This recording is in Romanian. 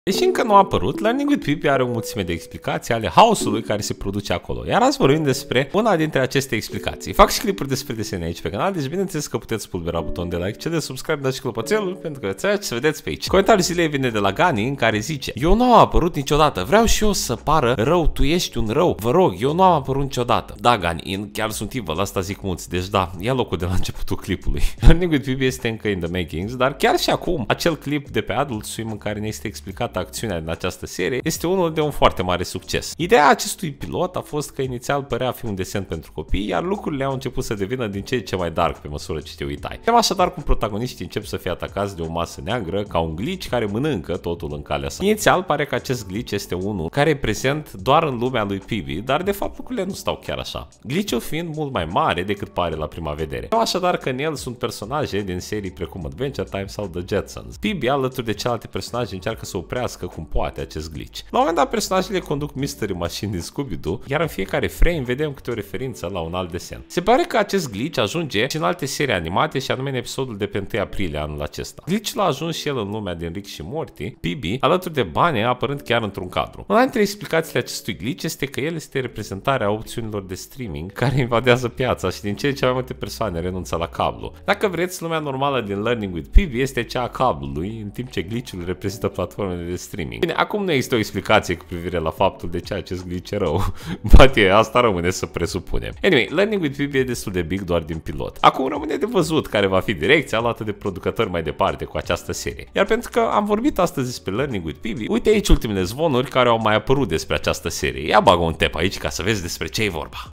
Deși încă nu a apărut, Learning with Phoebe are o mulțime de explicații ale haosului care se produce acolo. Iar azi vorbim despre una dintre aceste explicații. Fac și clipuri despre desene aici pe canal, deci bineînțeles că puteți pulbera butonul de like, de subscribe, dați și clopoțelul pentru că veți să vedeți pe aici. Comentariul zilei vine de la Gani în care zice: eu nu am apărut niciodată, vreau și eu să pară rău, tu ești un rău, vă rog, eu nu am apărut niciodată. Da, Gani, chiar sunt evil, asta zic mulți, deci da, ia locul de la începutul clipului. Learning with Phoebe este încă in the makings, dar chiar și acum, acel clip de pe Adult Swim în care ne este explicată acțiunea din această serie este unul de un foarte mare succes. Ideea acestui pilot a fost că inițial părea a fi un desen pentru copii, iar lucrurile au început să devină din ce în ce mai dark pe măsură ce te uitai. Vedem așadar cum protagoniștii încep să fie atacați de o masă neagră ca un glitch care mănâncă totul în calea sa. Inițial pare că acest glitch este unul care e prezent doar în lumea lui Phoebe, dar de fapt lucrurile nu stau chiar așa. Glitch-ul fiind mult mai mare decât pare la prima vedere. Vedem așadar că în el sunt personaje din serii precum Adventure Time sau The Jetsons. Phoebe, alături de celelalte personaje, încearcă să oprească cum poate acest glitch. La un moment dat, personajele conduc Mystery Machine din Scooby-Doo, iar în fiecare frame vedem câte o referință la un alt desen. Se pare că acest glitch ajunge și în alte serii animate, și anume în episodul de pe 1 aprilie anul acesta. Glitch-ul a ajuns și el în lumea din Rick și Morty, Phoebe, alături de Bunny, apărând chiar într-un cadru. Una dintre explicațiile acestui glitch este că el este reprezentarea opțiunilor de streaming care invadează piața și din ce în ce mai multe persoane renunță la cablu. Dacă vreți, lumea normală din Learning with Phoebe este cea a cablului, în timp ce glitch-ul reprezintă platformele de streaming. Bine, acum nu există o explicație cu privire la faptul de ce acest glitch e rău. Poate asta rămâne să presupunem. Anyway, Learning with Phoebe e destul de big doar din pilot. Acum rămâne de văzut care va fi direcția luată de producători mai departe cu această serie. Iar pentru că am vorbit astăzi despre Learning with Phoebe, uite aici ultimele zvonuri care au mai apărut despre această serie. Ia bagă un tap aici ca să vezi despre ce e vorba.